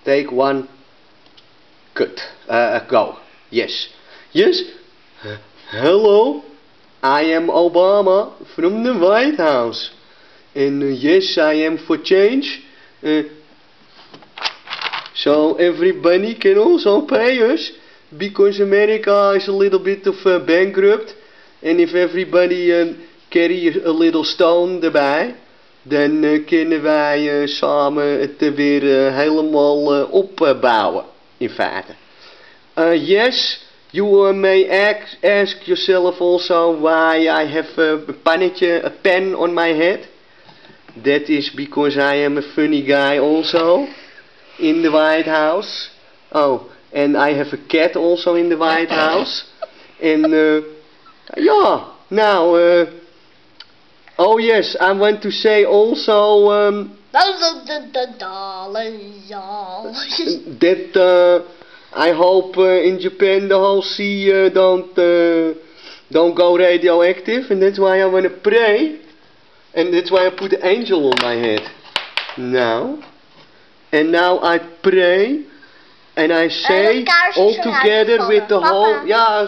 Take one. Cut. Go. Yes. Yes. Hello. I am Obama from the White House. And yes, I am for change. So everybody can also pay us, because America is a little bit of bankrupt. And if everybody carry a little stone erbij, dan kunnen wij samen het weer helemaal opbouwen, in feite. Yes, you may ask yourself also why I have a pen on my head. That is because I am a funny guy also in the White House. Oh, and I have a cat also in the White House. And yeah, now oh yes, I want to say also that I hope in Japan the whole sea don't go radioactive, and that's why I want to pray, and that's why I put the angel on my head. Now, and now I pray, and I say all together with the whole, yeah,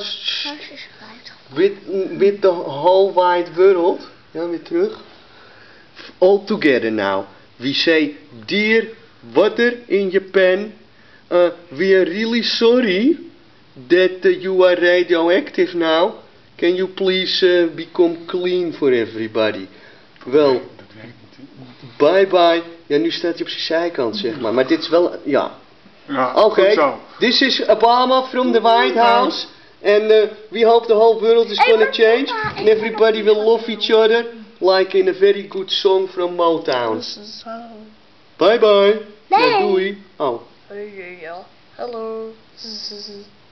with the whole wide world. Ja, weer terug. All together now. We say, dear water in Japan, we are really sorry that you are radioactive now. Can you please become clean for everybody? Wel, bye bye. Ja, nu staat hij op zijn zijkant, zeg maar. Maar dit is wel, ja. Oké, this is Obama from the White House. And we hope the whole world is gonna change. And everybody will love each other. Like in a very good song from Motown. Bye bye. Nee. Ja, doei. Oh. Ja. Hallo.